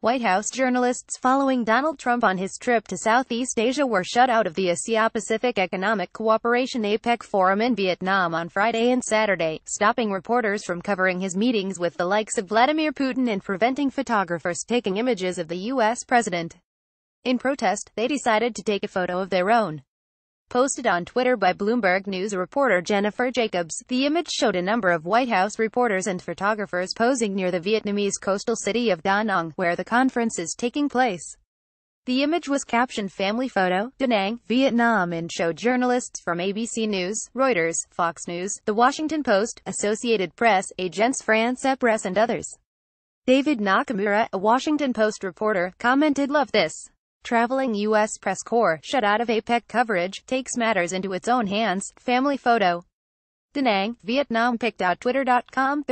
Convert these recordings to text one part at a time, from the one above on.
White House journalists following Donald Trump on his trip to Southeast Asia were shut out of the Asia-Pacific Economic Cooperation APEC forum in Vietnam on Friday and Saturday, stopping reporters from covering his meetings with the likes of Vladimir Putin and preventing photographers taking images of the U.S. president. In protest, they decided to take a photo of their own. Posted on Twitter by Bloomberg News reporter Jennifer Jacobs, the image showed a number of White House reporters and photographers posing near the Vietnamese coastal city of Da Nang, where the conference is taking place. The image was captioned "Family Photo, Da Nang, Vietnam," and showed journalists from ABC News, Reuters, Fox News, The Washington Post, Associated Press, Agence France-Presse and others. David Nakamura, a Washington Post reporter, commented, "Love this. Traveling U.S. press corps, shut out of APEC coverage, takes matters into its own hands. Family photo. Da Nang, Vietnam." Pic.twitter.com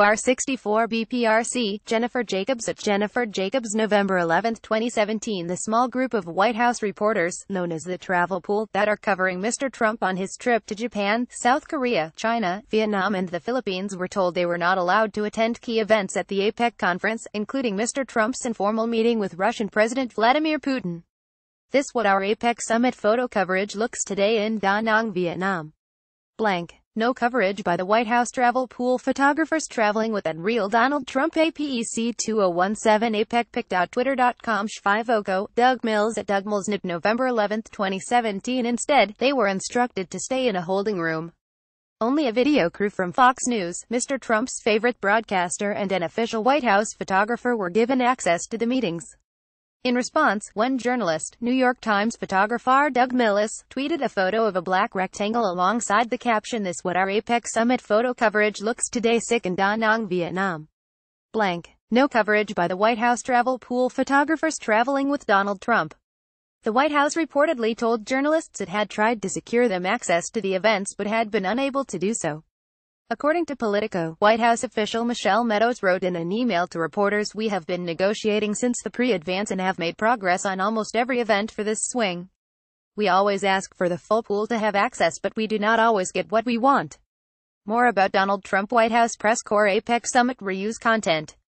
32R64 BPRC, Jennifer Jacobs at Jennifer Jacobs. November 11, 2017. The small group of White House reporters, known as the Travel Pool, that are covering Mr. Trump on his trip to Japan, South Korea, China, Vietnam and the Philippines were told they were not allowed to attend key events at the APEC conference, including Mr. Trump's informal meeting with Russian President Vladimir Putin. This what our APEC summit photo coverage looks today in Da Nang, Vietnam. Blank. No coverage by the White House Travel Pool photographers traveling with and real Donald Trump. APEC 2017 APEC. Pic.twitter.com 50 Doug Mills at Doug Mills. November 11, 2017. Instead, they were instructed to stay in a holding room. Only a video crew from Fox News, Mr. Trump's favorite broadcaster, and an official White House photographer were given access to the meetings. In response, one journalist, New York Times photographer Doug Mills, tweeted a photo of a black rectangle alongside the caption, "This what our APEC summit photo coverage looks today sick in Da Nang, Vietnam." Blank. No coverage by the White House Travel Pool photographers traveling with Donald Trump. The White House reportedly told journalists it had tried to secure them access to the events but had been unable to do so. According to Politico, White House official Michelle Meadows wrote in an email to reporters, "We have been negotiating since the pre-advance and have made progress on almost every event for this swing. We always ask for the full pool to have access, but we do not always get what we want." More about Donald Trump. White House Press Corps APEC Summit reuse content.